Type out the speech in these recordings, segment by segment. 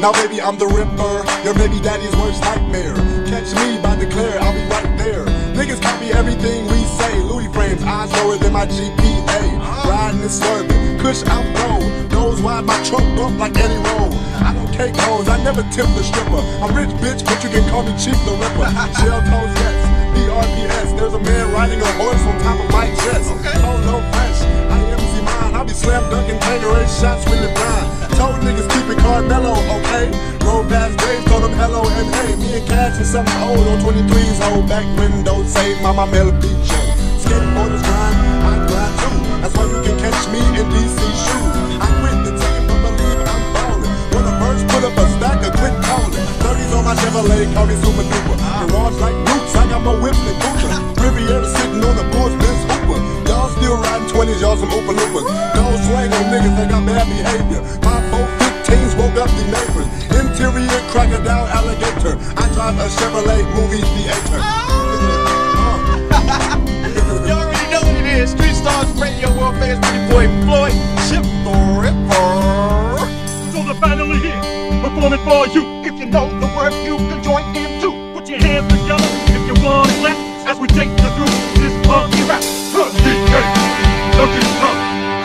Now baby, I'm the Ripper, your baby daddy's worst nightmare. Catch me by Declare, I'll be right there. Niggas copy everything we say. Louis frames, eyes lower than my GPA. Riding and swerving, Kush out road. Nose wide, my trunk bump like Eddie Roll. I don't cake hoes, I never tip the stripper. I'm rich bitch, but you can call me Chief the Ripper. Shell toes, yes, BRPS. There's a man riding a horse on top of my chest. Oh no fresh, I MC mine. I'll be slam dunking Tangerine shots with the blind. Told niggas keep it Carmelo, okay? Roll past Dave, told them hello and hey. Me and Cash and something old on 23's hold back windows, say Mama Mel beat you. Skateboarders grind, I grind too. That's why you can catch me in DC shoes. I quit the team, but believe I'm ballin'. When the first put up a stack of quick callin'. 30's on my Chevrolet, call me Super Duper. Garage like Roots, I got more whips than Cooper. Riviera sitting on the Bulls, Benz Hooper. Y'all still riding 20s, y'all some Oompa Loompas. Don't swing on niggas that got bad behavior. My 415s woke up the neighbors. Interior crocodile alligator. I drive a Chevrolet movie theater. You already know what it is. Street Stars Radio, world famous pretty boy Floyd Chip the Ripper. So they're finally here, performing for you. If you know the word, you can join in too. Put your hands together if you want to clap as we take you through this funky rap. DK, look it up.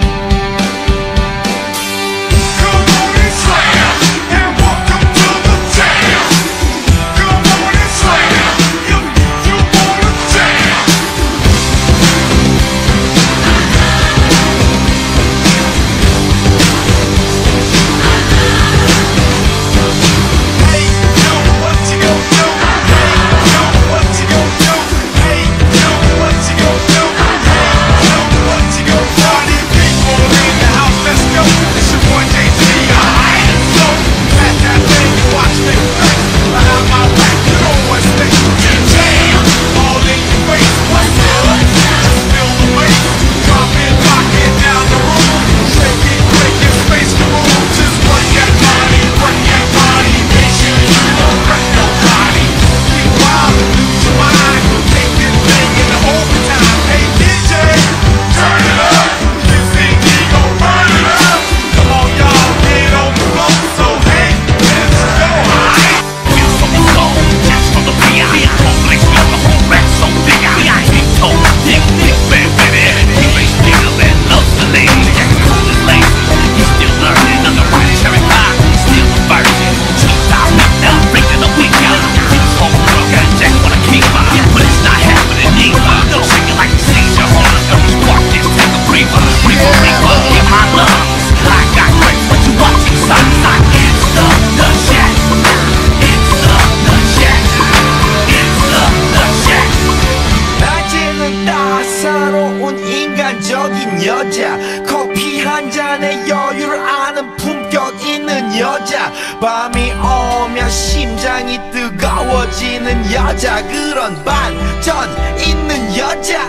여자 커피 한 잔에 여유를 아는 품격 있는 여자 밤이 오면 심장이 뜨거워지는 여자 그런 반전 있는 여자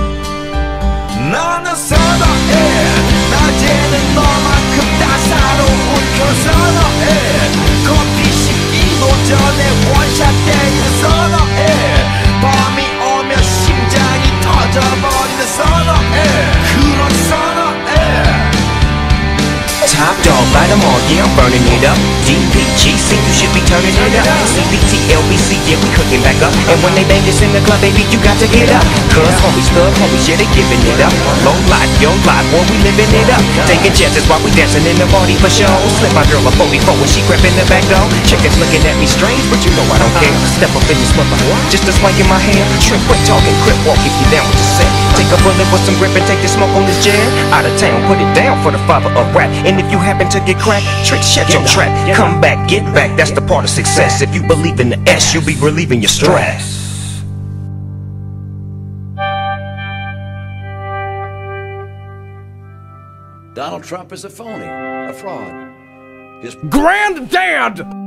너는 선호해 낮에는 너만큼 따사로운 그 선호해 커피 식기도 전에 원샷 때리는 선호해 밤이 오면 심장이 터져버리는 선호해 그런 선호해 Top dog, light 'em all, yeah, I'm burning it up. DPGC, you should be turning it up. CBT, LBC, yeah, we cooking back up. And when they bang this in the club, baby, you got to get up. Cause homies, thug homies, yeah, they giving it up. Low life, yo life, boy, we living it up. Taking chances while we dancing in the party for show. Slip my girl a 44 when she crept in the back door. Chickens looking at me strange, but you know I don't care. Step up in this mother, just a swank in my hair. Shrimp, quit talking, crip walk if you down with the set. Take a bullet with some grip and take the smoke on this jet. Out of town, put it down for the father of rap. And if you happen to get cracked, trick, shut your trap. Come back, get back, that's the part of success. If you believe in the S, you'll be relieving your stress. Donald Trump is a phony, a fraud. His Granddad!